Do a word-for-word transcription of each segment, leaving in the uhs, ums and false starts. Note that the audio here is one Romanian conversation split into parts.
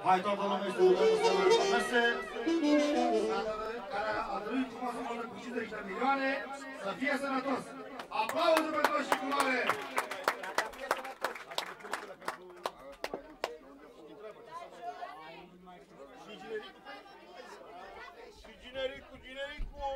Hai, toată lumea este să mese, care a trăit cu masă mult cu cincizeci de milioane, să fie sănătos. Aplauze pentru și cu mare! Și genericul, genericul,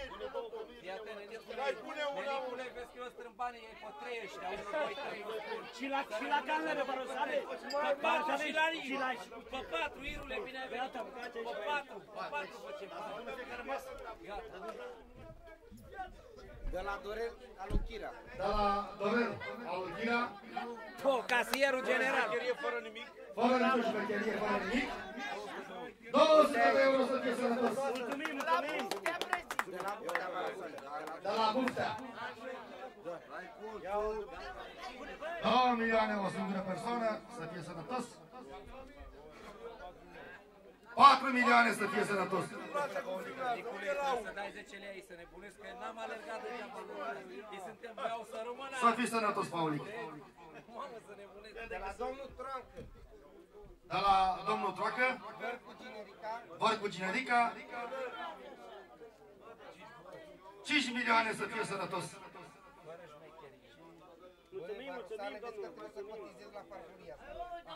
mai pune una, Nenicule, vezi că eu strâng banii, ei pe trei ăștia, unu, doi, trei, Și la, și la cameră, vă rog, să aveți. pe patru și la nici, pe patru, Irule, bine ai venit, pe patru, pe patru facem. Gata. De la Dorel Aluchira. De la Dorel Aluchira. To, casierul general. fără nimic. Fără nicio șmecherie, fără nimic. două sute de euro să fie sănătos. Mulțumim, mulțumim. De la Buftea. două milioane o singură persoană să fie sănătos. patru milioane să fie sănătos. Nicule, să dai zece lei să nebunesc, că n-am alergat degeaba. Ei suntem, vreau să rămână. Să fii sănătos, Paulic. Mamă, să nebunesc. De la domnul Troancă. De la domnul Troacă. Vărcu Ginerica. Vărcu Ginerica. cinci milioane să fie sănătos. Mulțumim, mulțumim, domnul. Trebuie să cotizez la farfuria asta.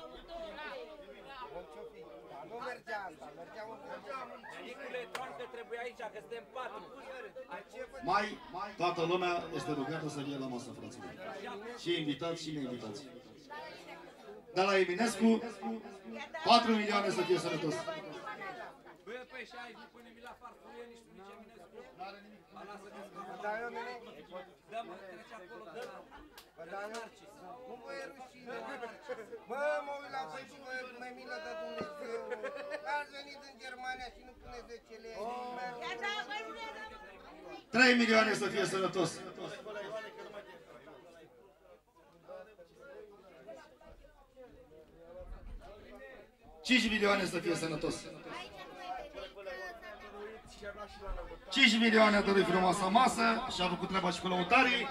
Nu mergea asta, mergea un Nicule, Troancă trebuie aici, că suntem patru. Mai, toată lumea este rugată să vie la masă, fraților. Și invitați și neinvitați. De la Eminescu, patru milioane să fie sănătos. Bă, păi și aici nu pune nimic la farfurie, nici nici Eminescu. N-are nimic. Da, eu nene. Da, mă, trece acolo, da. Da, eu. Nu vă e rușine. Bă, mă uit la voi și vă mai milă de Dumnezeu. Ați venit în Germania și nu pune zece lei. trei milioane să fie sănătos. cinci milioane să fie sănătos. cinci milioane de lui frumoasă masă și a făcut treaba și cu lăutarii.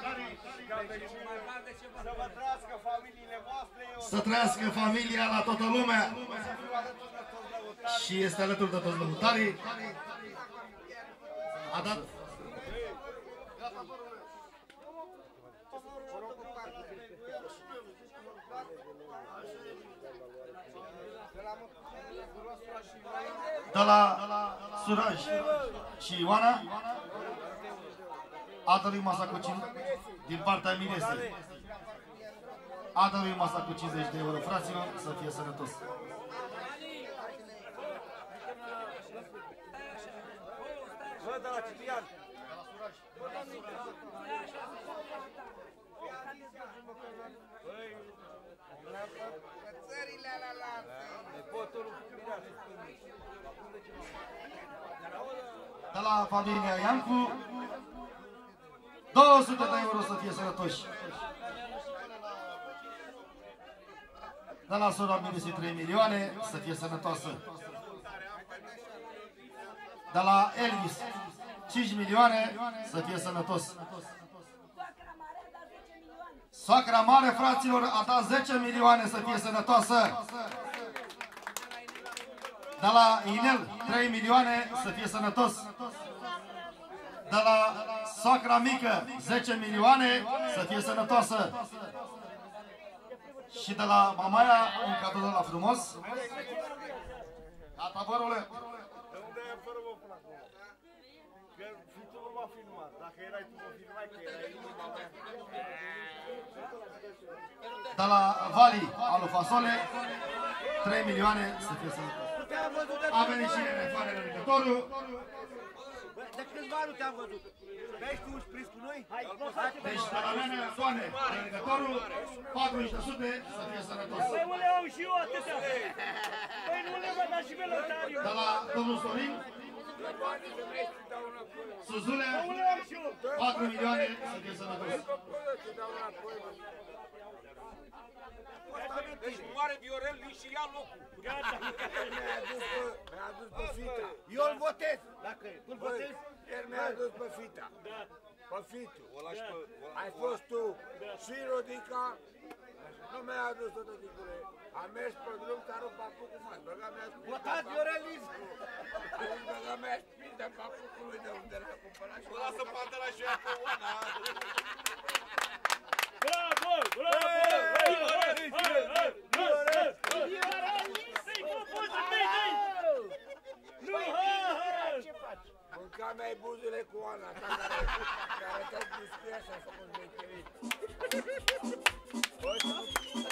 Să vă trăiască familiile voastre. Să trăiască familia la toată lumea. Și este alături de toți lăutarii. A dat. De la Suraj și Ioana, a lui masa cu cincizeci din partea Miresei. A lui masa cu cincizeci de euro, fraților, să fie sănătos. Bă, de la Ciprian. Țările alea la De la familia Iancu, două sute de euro să fie sănătoși. De la sora Miresei trei milioane să fie sănătoasă. De la Elvis cinci milioane să fie sănătos. Soacra mare, fraților, a dat zece milioane să fie sănătoasă. De la Inel trei milioane să fie sănătos. De la soacra mică zece milioane să fie sănătoasă. Și de la mamaia un cadou de la frumos. Gata, bărule. De unde e fără vă până acum? Că fitul nu m-a filmat. Dacă erai tu mă filmai, că erai inima mea. De la Vali alu Fasole trei milioane să fie sănătos. A venit și Renefane Renegătorul. De câțiva ani te-am văzut. Vezi tu ești prins cu noi? Hai, Deci de la Renefane Renegătorul patru sute să fie sănătos. păi nu le au și eu atâtea. Păi nu le văd, dar și pe lăutariu. De la domnul Sorin Suzule patru milioane să fie sănătos. Deci moare Viorel și ia locul. Gata. mi-a adus pe, mi-a adus pe fita. Eu îl votez. Dacă tu-l votezi? El mi-a adus pe fita. Da. Pe fitul. O lași pe... Ai fost tu și Rodica Nu mi-a adus toată ticule. Am mers pe drum, s-a rupt papucul, m-a băgat, mi-a spus. Votați Ioreliscu! Am băgat, mi-a spus de papucul lui de unde l-a cumpărat și Lasă pantera și ea cu Oana. Bravo! Bravo! Mânca mea-i buzele cu Oana, ta care, care te-ai discret și-a făcut mecherit.